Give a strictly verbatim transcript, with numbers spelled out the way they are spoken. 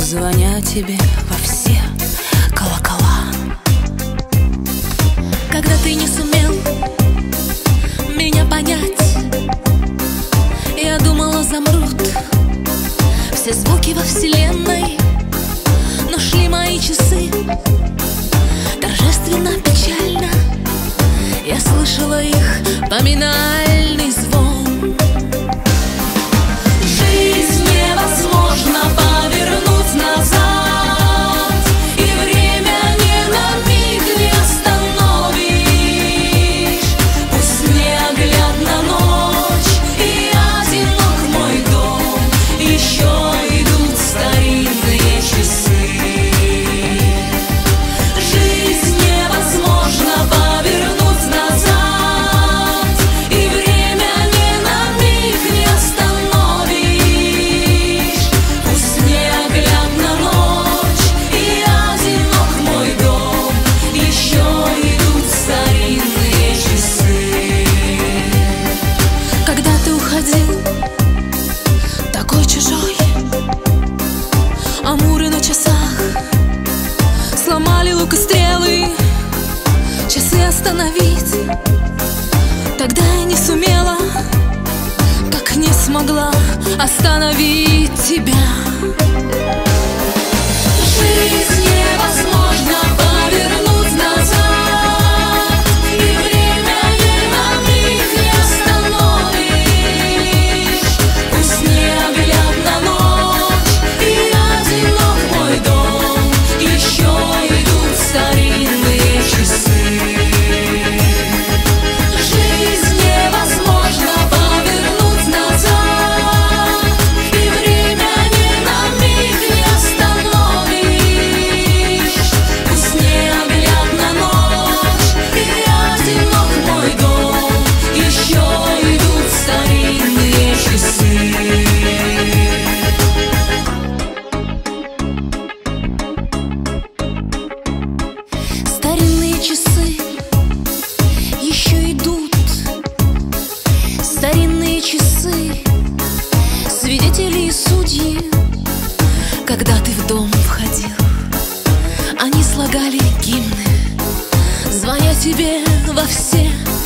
звоня тебе во все колокола. Когда ты не сумел меня понять, я думала, замрут все звуки во вселенной, но шли мои часы торжественно, печально. Я слышала их поминальный звон. Жизнь невозможно повернуть назад, и время ни на миг не остановишь. Пусть неоглядна ночь и одинок мой дом, еще идут старинные часы. Жизнь невозможно повернуть назад, и время ни на миг не остановишь. Пусть неоглядна ночь и одинок мой дом, еще идут старинные часы. Когда ты уходил, такой чужой, амуры на часах сломали лук и стрелы. Часы остановить тогда я не сумела, как не смогла остановить тебя. Жизнь невозможно повернуть назад, и время ни на миг не остановишь. Пусть неоглядна ночь и одинок мой дом, еще идут старинные часы. Жизнь невозможно повернуть назад, и время ни на миг не остановишь. Пусть неоглядна ночь и одинок мой дом, еще идут старинные часы. Старинные часы еще идут, старинные часы, свидетели и судьи. Когда ты в дом входил, они слагали гимны, звоня тебе во все